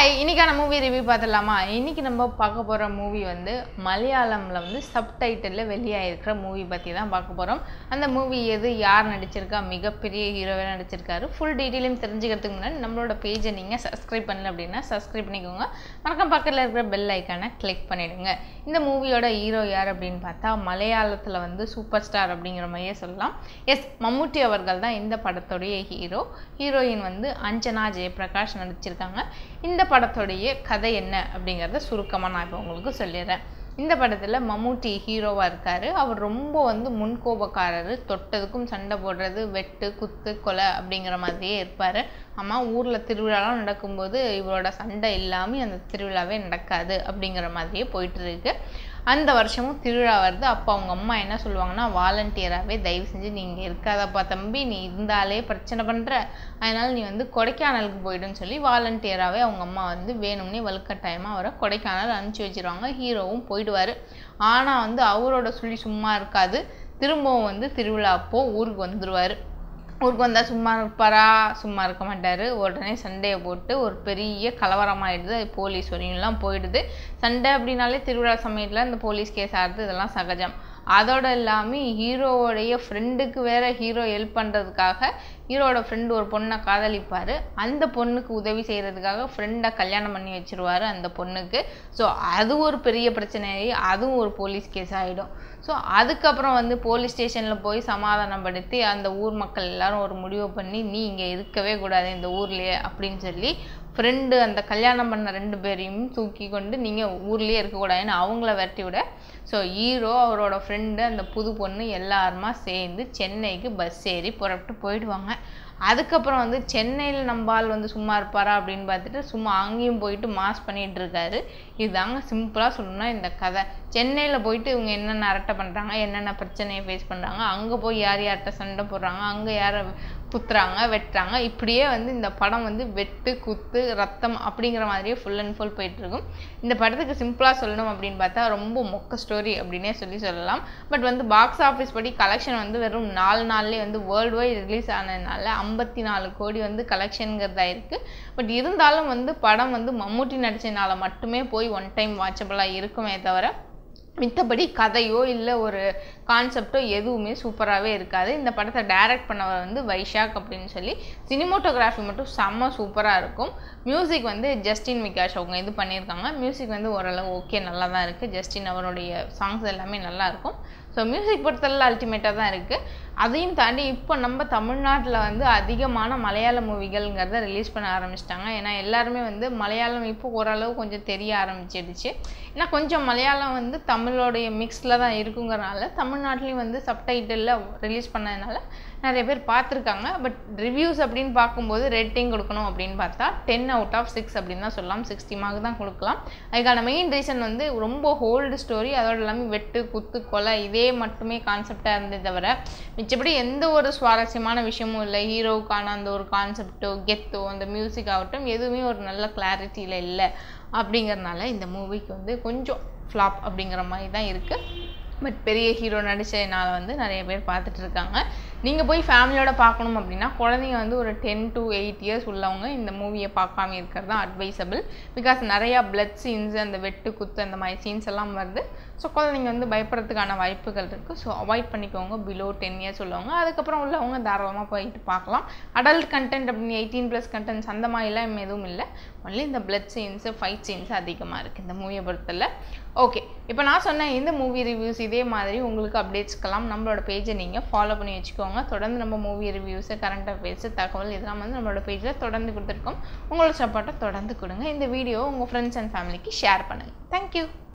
Hi, இன்னைக்கான movie review பார்த்துடலாமா? இன்னைக்கு நம்ம பார்க்க போகிற மூவி வந்து மலையாளமில் வந்து சப்டைட்டிலில் வெளியாகிருக்கிற மூவி பற்றி தான் பார்க்க போகிறோம். அந்த மூவி எது, யார் நடிச்சிருக்கா, மிகப்பெரிய ஹீரோவே நடிச்சிருக்காரு, ஃபுல் டீட்டெயிலும் தெரிஞ்சுக்கிறதுக்கு முன்னாடி நம்மளோட பேஜை நீங்கள் சப்ஸ்கிரைப் பண்ணல அப்படின்னா சப்ஸ்கிரைப் பண்ணிக்கோங்க. மறக்காம பக்கத்தில் இருக்கிற பெல் ஐக்கானை கிளிக் பண்ணிவிடுங்க. இந்த மூவியோட ஹீரோ யார் அப்படின்னு பார்த்தா மலையாளத்தில் வந்து சூப்பர் ஸ்டார் அப்படிங்கிற மாதிரியே சொல்லலாம். எஸ், மம்முட்டி அவர்கள் தான் இந்த படத்துடைய ஹீரோ. ஹீரோயின் வந்து அஞ்சனா ஜெயபிரகாஷ் நடிச்சிருக்காங்க. இந்த படத்துடைய கதை என்ன அப்படிங்கிறத சுருக்கமாக நான் இப்போ உங்களுக்கு சொல்லிடுறேன். இந்த படத்தில் மம்முட்டி ஹீரோவாக இருக்கார். அவர் ரொம்ப வந்து முன்கோபக்காரர், தொட்டதுக்கும் சண்டை போடுறது, வெட்டு குத்து கொலை அப்படிங்கிற மாதிரியே இருப்பார். ஆமாம், ஊரில் திருவிழாலாம் நடக்கும்போது இவரோட சண்டை இல்லாமல் அந்த திருவிழாவே நடக்காது அப்படிங்கிற மாதிரியே போயிட்டு இருக்கு. அந்த வருஷமும் திருவிழா வருது. அப்போ அவங்க அம்மா என்ன சொல்லுவாங்கன்னா, வாலண்டியராகவே தயவு செஞ்சு நீங்கள் இருக்காதப்பா தம்பி, நீ இருந்தாலே பிரச்சனை பண்ணுற, அதனால் நீ வந்து கொடைக்கானலுக்கு போய்டுன்னு சொல்லி வாலண்டியராகவே அவங்க அம்மா வந்து வேணும்னே வலுக்கட்டாயமாக அவரை கொடைக்கானல் அனுப்பிச்சி வச்சுருவாங்க. ஹீரோவும் போயிடுவார். ஆனால் வந்து அவரோட சொல்லி சும்மா இருக்காது. திரும்பவும் வந்து திருவிழா அப்போது ஊருக்கு வந்துடுவார். ஊருக்கு வந்தால் சும்மா இருப்பாரா? சும்மா இருக்க மாட்டார். உடனே சண்டையை போட்டு ஒரு பெரிய கலவரமாகிடுது. போலீஸ் வரையும்லாம் போயிடுது. சண்டை அப்படின்னாலே திருவிழா சமயத்தில் இந்த போலீஸ் கேஸ் ஆடுறது இதெல்லாம் சகஜம். அதோடு இல்லாமல் ஹீரோவோடைய ஃப்ரெண்டுக்கு வேறு ஹீரோ ஹெல்ப் பண்ணுறதுக்காக ஹீரோட ஃப்ரெண்டு ஒரு பொண்ணை காதலிப்பார். அந்த பொண்ணுக்கு உதவி செய்கிறதுக்காக ஃப்ரெண்டை கல்யாணம் பண்ணி வச்சுருவார் அந்த பொண்ணுக்கு. ஸோ அது ஒரு பெரிய பிரச்சனையாகி அதுவும் ஒரு போலீஸ் கேஸ் ஆகிடும். ஸோ அதுக்கப்புறம் வந்து போலீஸ் ஸ்டேஷனில் போய் சமாதானப்படுத்தி அந்த ஊர் மக்கள் எல்லாரும் ஒரு முடிவு பண்ணி, நீ இங்கே இருக்கவே கூடாது இந்த ஊர்லேயே அப்படின்னு சொல்லி ஃப்ரெண்டு அந்த கல்யாணம் பண்ண 2 பேரையும் தூக்கி கொண்டு நீங்கள் ஊர்லேயே இருக்கக்கூடாதுன்னு அவங்கள விரட்டி விட, ஸோ ஹீரோ அவரோட ஃப்ரெண்டு அந்த புது பொண்ணு எல்லாருமா சேர்ந்து சென்னைக்கு பஸ் ஏறி புறப்பட்டு போயிடுவாங்க. அதுக்கப்புறம் வந்து சென்னையில் நம்பால் வந்து சும்மா இருப்பாரா அப்படின்னு பார்த்துட்டு சும்மா அங்கேயும் போயிட்டு மாஸ் பண்ணிகிட்டு இருக்காரு. இதுதாங்க சிம்பிளாக சொல்லணும்னா இந்த கதை. சென்னையில் போயிட்டு இவங்க என்னென்ன அரட்டை பண்ணுறாங்க, என்னென்ன பிரச்சனையை ஃபேஸ் பண்ணுறாங்க, அங்கே போய் யார் யார்கிட்ட சண்டை போடுறாங்க, அங்கே யாரை குத்துறாங்க வெட்டுறாங்க, இப்படியே வந்து இந்த படம் வந்து வெட்டு குத்து ரத்தம் அப்படிங்கிற மாதிரியே ஃபுல் அண்ட் ஃபுல் போயிட்டுருக்கும். இந்த படத்துக்கு சிம்பிளாக சொல்லணும் அப்படின்னு பார்த்தா ரொம்ப மொக்க ஸ்டோரி அப்படின்னே சொல்லலாம். பட் வந்து பாக்ஸ் ஆஃபீஸ் படி கலெக்ஷன் வந்து வெறும் 4 நாள்லேயே வந்து வேர்ல்டு வைட் ரிலீஸ் ஆனதுனால 54 கோடி வந்து கலெக்ஷனுங்கிறதா இருக்குது. பட் இருந்தாலும் வந்து படம் வந்து மம்முட்டி நடிச்சதுனால மட்டுமே போய் ஒன் டைம் வாட்சபிளாக இருக்குமே தவிர மித்தபடி கதையோ இல்லை ஒரு கான்செப்டோ எதுவுமே சூப்பராகவே இருக்காது. இந்த படத்தை டைரக்ட் பண்ணவர் வந்து வைஷாக் அப்படின்னு சொல்லி. சினிமோட்டோகிராஃபி மட்டும் செம்ம சூப்பராக இருக்கும். மியூசிக் வந்து ஜஸ்டின் விகாஷ் அவங்க இது பண்ணியிருக்காங்க. மியூசிக் வந்து ஓரளவு ஓகே, நல்லா தான் இருக்குது. ஜஸ்டின் அவருடைய சாங்ஸ் எல்லாமே நல்லாயிருக்கும். ஸோ மியூசிக் பொறுத்தவரை அல்டிமேட்டாக தான் இருக்குது. அதையும் தாண்டி இப்போ நம்ம தமிழ்நாட்டில் வந்து அதிகமான மலையாள மூவிகள்ங்கிறத ரிலீஸ் பண்ண ஆரம்பிச்சிட்டாங்க. ஏன்னா எல்லாருமே வந்து மலையாளம் இப்போ ஓரளவு கொஞ்சம் தெரிய ஆரம்பிச்சிடுச்சு. ஏன்னா கொஞ்சம் மலையாளம் வந்து தமிழோடைய மிக்ஸில் தான் இருக்குங்கிறனால தமிழ்நாட்டிலையும் வந்து சப்டைட்டிலில் ரிலீஸ் பண்ணதுனால நிறைய பேர் பார்த்துருக்காங்க. பட் ரிவ்யூஸ் அப்படின்னு பார்க்கும்போது ரேட்டிங் கொடுக்கணும் அப்படின்னு பார்த்தா 10 out of 6 அப்படின்னு தான் சொல்லலாம். 60 மார்க் தான் கொடுக்கலாம். அதுக்கான மெயின் ரீசன் வந்து ரொம்ப ஹோல்டு ஸ்டோரி, அதோடு இல்லாமல் வெட்டு குத்து கொலை இதே மட்டுமே கான்செப்டாக இருந்தே தவிர மிச்சப்படி எந்த ஒரு சுவாரஸ்யமான விஷயமும் இல்லை. ஹீரோவுக்கான அந்த ஒரு கான்செப்டோ கெத்தோ அந்த மியூசிக் ஆகட்டும் எதுவுமே ஒரு நல்ல கிளாரிட்டியில் இல்லை. அப்படிங்கிறதுனால இந்த மூவிக்கு வந்து கொஞ்சம் ஃப்ளாப் அப்படிங்கிற மாதிரி தான் இருக்குது. பட் பெரிய ஹீரோ நடித்ததுனால வந்து நிறைய பேர் பார்த்துட்டு இருக்காங்க. நீங்கள் போய் ஃபேமிலியோட பார்க்கணும் அப்படின்னா குழந்தைங்க வந்து ஒரு 10 to 8 years உள்ளவங்க இந்த மூவியை பார்க்காம இருக்கிறது தான் அட்வைசபிள். பிகாஸ் நிறையா பிளட் சீன்ஸ், அந்த வெட்டு குத்து அந்த மாதிரி சீன்ஸ் எல்லாம் வருது. ஸோ குழந்தைங்க வந்து பயப்படுறதுக்கான வாய்ப்புகள் இருக்குது. ஸோ அவாய்ட் பண்ணிக்கோங்க பிலோ 10 years உள்ளவங்க. அதுக்கப்புறம் உள்ளவங்க தாராளமாக போயிட்டு பார்க்கலாம். அடல்ட் கண்டென்ட் அப்படின்னு 18+ கண்டென்ட்ஸ் அந்த மாதிரிலாம் எதுவும் இல்லை. ஒன்லி இந்த பிளட் சீன்ஸு ஃபைட் சீன்ஸு அதிகமாக இருக்குது இந்த மூவியை பொறுத்தல. ஓகே, இப்போ நான் சொன்ன இந்த மூவி ரிவ்யூஸ் இதே மாதிரி உங்களுக்கு அப்டேட்ஸ்க்கெல்லாம் நம்மளோட பேஜை நீங்கள் ஃபாலோ பண்ணி வச்சுக்கோங்க. தொடர்ந்து நம்ம மூவி ரிவ்யூஸு, கரண்ட் அஃபேர்ஸு, தகவல் இதெல்லாம் வந்து நம்மளோட பேஜில் தொடர்ந்து கொடுத்துருக்கோம். உங்களோட சப்போர்ட்டை தொடர்ந்து கொடுங்க. இந்த வீடியோ உங்கள் ஃப்ரெண்ட்ஸ் அண்ட் ஃபேமிலிக்கு ஷேர் பண்ணுங்கள். தேங்க்யூ.